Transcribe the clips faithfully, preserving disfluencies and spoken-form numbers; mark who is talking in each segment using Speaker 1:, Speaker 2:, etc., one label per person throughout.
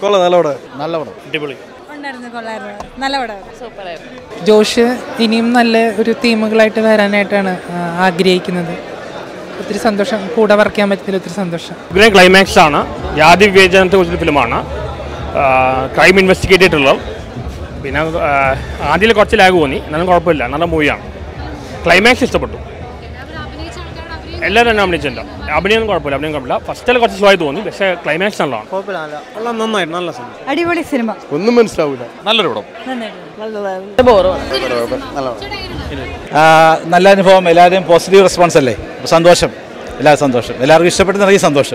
Speaker 1: കൊള്ളാം, നല്ല പടം,
Speaker 2: നല്ല പടം,
Speaker 1: അടിപൊളി,
Speaker 3: നല്ല പടം, സൂപ്പറായിരുന്നു.
Speaker 4: ജോഷ് ഇനിയും നല്ല ഒരു തീമുകളായിട്ട് വരാനായിട്ടാണ് ആഗ്രഹിക്കുന്നത്. ഒത്തിരി സന്തോഷം, കൂടെ വർക്ക് ചെയ്യാൻ പറ്റിയതിൽ ഒത്തിരി സന്തോഷം.
Speaker 5: ഇതിലെ ക്ലൈമാക്സ് ആണ്, ജാതി വിവേചനത്തെ കുറിച്ചൊരു ഫിലിമാണ്, ക്രൈം ഇൻവെസ്റ്റിഗേറ്റ് ചെയ്തിട്ടുള്ളത്. പിന്നെ ആദ്യം കുറച്ച് ലാഗ് തോന്നി, എന്നാലും കുഴപ്പമില്ല, നല്ല മൂവിയാണ്. ക്ലൈമാക്സ് ഇഷ്ടപ്പെട്ടു. എല്ലാവരും തന്നെ അഭിനയിച്ചിട്ടുണ്ട്. അഭിനയം കുഴപ്പമില്ല, അഭിനയം കുഴപ്പമില്ല. ഫസ്റ്റിൽ കുറച്ച് സ്ലോ ആയി തോന്നി, പക്ഷേ ക്ലൈമാക്സ് നല്ലതാണ്.
Speaker 1: നന്നായിട്ട് നല്ല സിനിമ,
Speaker 3: അടിപൊളി സിനിമ,
Speaker 1: ഒന്നും മനസ്സിലാവില്ല, നല്ലൊരു പടം,
Speaker 2: നല്ല അനുഭവം. എല്ലാവരും പോസിറ്റീവ് റെസ്പോൺസ് അല്ലേ, സന്തോഷം, എല്ലാവരും സന്തോഷം, എല്ലാവർക്കും ഇഷ്ടപ്പെടുന്ന ഈ സന്തോഷം.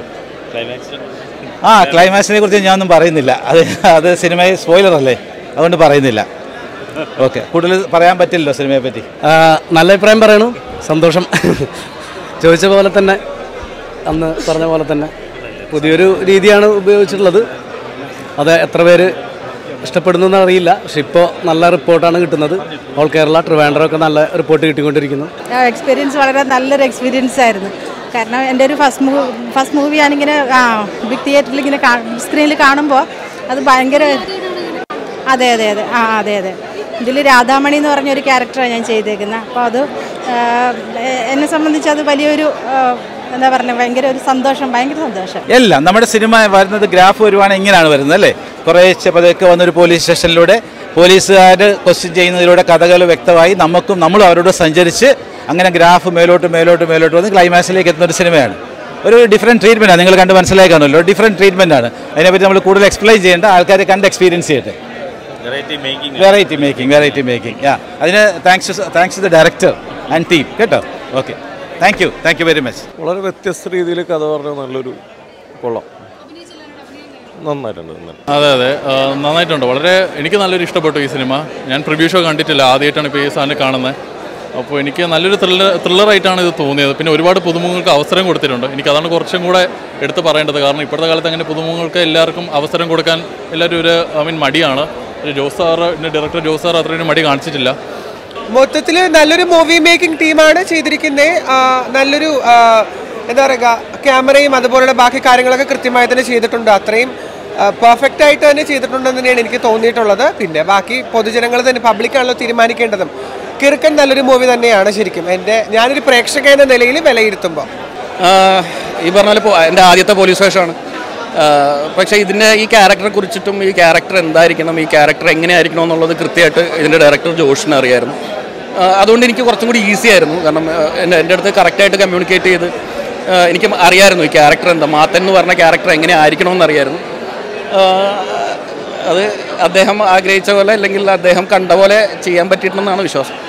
Speaker 2: ആ ക്ലൈമാക്സിനെ കുറിച്ച് ഞാനൊന്നും പറയുന്നില്ല, അത് അത് സിനിമയെ സ്പോയിലർ അല്ലേ, അതുകൊണ്ട് പറയുന്നില്ല. ഓക്കെ, കൂടുതൽ പറയാൻ പറ്റില്ലല്ലോ സിനിമയെ പറ്റി.
Speaker 6: നല്ല അഭിപ്രായം പറയണു, സന്തോഷം. ചോദിച്ച പോലെ തന്നെ, അന്ന് പറഞ്ഞ പോലെ തന്നെ പുതിയൊരു രീതിയാണ് ഉപയോഗിച്ചിട്ടുള്ളത്. അത് എത്ര പേര് ഇഷ്ടപ്പെടുന്നു അറിയില്ല, പക്ഷെ ഇപ്പോൾ നല്ല റിപ്പോർട്ടാണ് കിട്ടുന്നത്. ഓൾ കേരള, ട്രിവാൻഡ്രം ഒക്കെ നല്ല റിപ്പോർട്ട് കിട്ടിക്കൊണ്ടിരിക്കുന്നു.
Speaker 3: എക്സ്പീരിയൻസ് വളരെ നല്ലൊരു എക്സ്പീരിയൻസ് ആയിരുന്നു. കാരണം എൻ്റെ ഒരു ഫസ്റ്റ് മൂവി ഫസ്റ്റ് മൂവി ഞാനിങ്ങനെ ബിഗ് തിയേറ്ററിൽ ഇങ്ങനെ സ്ക്രീനിൽ കാണുമ്പോൾ അത് ഭയങ്കര, അതെ അതെ അതെ ആ അതെ അതെ ഇതിൽ രാധാമണി എന്ന് പറഞ്ഞൊരു ക്യാരക്ടറാണ് ഞാൻ ചെയ്തേക്കുന്നത്. അപ്പോൾ അത് എന്നെ സംബന്ധിച്ച് അത് വലിയൊരു എന്താ പറയുക, ഭയങ്കര ഒരു സന്തോഷം, ഭയങ്കര സന്തോഷം.
Speaker 2: എല്ലാം നമ്മുടെ സിനിമ വരുന്നത് ഗ്രാഫ് വരുവാണെങ്കിൽ ഇങ്ങനെയാണ് വരുന്നത് അല്ലേ, കുറേശ്ശെ പതുക്കെ വന്നൊരു പോലീസ് സ്റ്റേഷനിലൂടെ പോലീസുകാർ ക്വസ്റ്റ്യൻ ചെയ്യുന്നതിലൂടെ കഥകൾ വ്യക്തമായി നമുക്കും നമ്മളും അവരോട് സഞ്ചരിച്ച് അങ്ങനെ ഗ്രാഫ് മേലോട്ട് മേലോട്ട് മേലോട്ട് വന്ന് ക്ലൈമാക്സിലേക്ക് എത്തുന്ന ഒരു സിനിമയാണ്. ഒരു ഡിഫറെൻറ്റ് ട്രീറ്റ്മെൻറ്റാണ്, നിങ്ങൾ കണ്ട് മനസ്സിലായി കാണുമല്ലോ, ഡിഫറെൻറ്റ് ട്രീറ്റ്മെൻറ്റാണ്. അതിനെപ്പറ്റി നമ്മൾ കൂടുതൽ എക്സ്പ്ലെയിൻ ചെയ്യേണ്ട, ആൾക്കാരെ കണ്ട് എക്സ്പീരിയൻസ് ചെയ്യട്ടെ. Variety making variety making yeah അതിന് thanks thanks to the director and team കേട്ടോ. Okay, thank you thank you very much.
Speaker 1: വളരെ വ്യത്യസ്ത രീതിയിൽ കഥ പറഞ്ഞ നല്ലൊരു കൊള്ളാം, നന്നായിട്ടുണ്ട്.
Speaker 7: അതെ അതെ നന്നായിട്ടുണ്ട്, വളരെ എനിക്ക് നല്ലൊരു ഇഷ്ടപ്പെട്ടു ഈ സിനിമ. ഞാൻ പ്രിവ്യൂ ഷോ കണ്ടിട്ടില്ല, ആദ്യമായിട്ടാണ് ഇപ്പോൾ ഈ സാധനം കാണുന്നത്. അപ്പോൾ എനിക്ക് നല്ലൊരു ത്രില്ലർ ത്രില്ലറായിട്ടാണ് ഇത് തോന്നിയത്. പിന്നെ ഒരുപാട് പുതുമുഖങ്ങൾക്ക് അവസരം കൊടുത്തിട്ടുണ്ട്. എനിക്കതാണ് കുറച്ചും കൂടെ എടുത്ത് പറയേണ്ടത്. കാരണം ഇപ്പോഴത്തെ കാലത്ത് അങ്ങനെ പുതുമുഖങ്ങൾക്ക് എല്ലാവർക്കും അവസരം കൊടുക്കാൻ എല്ലാവരും ഒരു ഐ മീൻ മടിയാണ്. Jose sir, director Jose sir അത്രയും മടി കാണിച്ചിട്ടില്ല.
Speaker 8: മൊത്തത്തിൽ നല്ലൊരു മൂവി മേക്കിംഗ് ടീമാണ് ചെയ്തിരിക്കുന്നത്. നല്ലൊരു എന്താ പറയുക, ക്യാമറയും അതുപോലുള്ള ബാക്കി കാര്യങ്ങളൊക്കെ കൃത്യമായി തന്നെ ചെയ്തിട്ടുണ്ട്. അത്രയും പെർഫെക്റ്റ് ആയിട്ട് തന്നെ ചെയ്തിട്ടുണ്ടെന്ന് തന്നെയാണ് എനിക്ക് തോന്നിയിട്ടുള്ളത്. പിന്നെ ബാക്കി പൊതുജനങ്ങൾ തന്നെ, പബ്ലിക്കാണല്ലോ തീരുമാനിക്കേണ്ടതും. കിർക്കൻ നല്ലൊരു മൂവി തന്നെയാണ് ശരിക്കും. എൻ്റെ ഞാനൊരു പ്രേക്ഷക എന്ന നിലയിൽ വിലയിരുത്തുമ്പോൾ.
Speaker 6: ഈ പറഞ്ഞ പോലെ എൻ്റെ ആദ്യത്തെ പോലീസ് സ്റ്റേഷനാണ്. പക്ഷേ ഇതിൻ്റെ ഈ ക്യാരക്ടറെ കുറിച്ചിട്ടും ഈ ക്യാരക്ടർ എന്തായിരിക്കണം, ഈ ക്യാരക്ടർ എങ്ങനെയായിരിക്കണം എന്നുള്ളത് കൃത്യമായിട്ട് ഇതിൻ്റെ ഡയറക്ടർ ജോഷിന് അറിയായിരുന്നു. അതുകൊണ്ട് എനിക്ക് കുറച്ചും കൂടി ഈസി ആയിരുന്നു. കാരണം എൻ്റെ എൻ്റെ അടുത്ത് കറക്റ്റായിട്ട് കമ്മ്യൂണിക്കേറ്റ് ചെയ്ത് എനിക്ക് അറിയാമായിരുന്നു ഈ ക്യാരക്ടർ എന്താ, മാത്തൻ എന്ന് പറഞ്ഞ ക്യാരക്ടർ എങ്ങനെ ആയിരിക്കണമെന്ന് അറിയായിരുന്നു. അത് അദ്ദേഹം ആഗ്രഹിച്ച പോലെ അല്ലെങ്കിൽ അദ്ദേഹം കണ്ട പോലെ ചെയ്യാൻ പറ്റിയിട്ടുണ്ടെന്നാണ് വിശ്വാസം.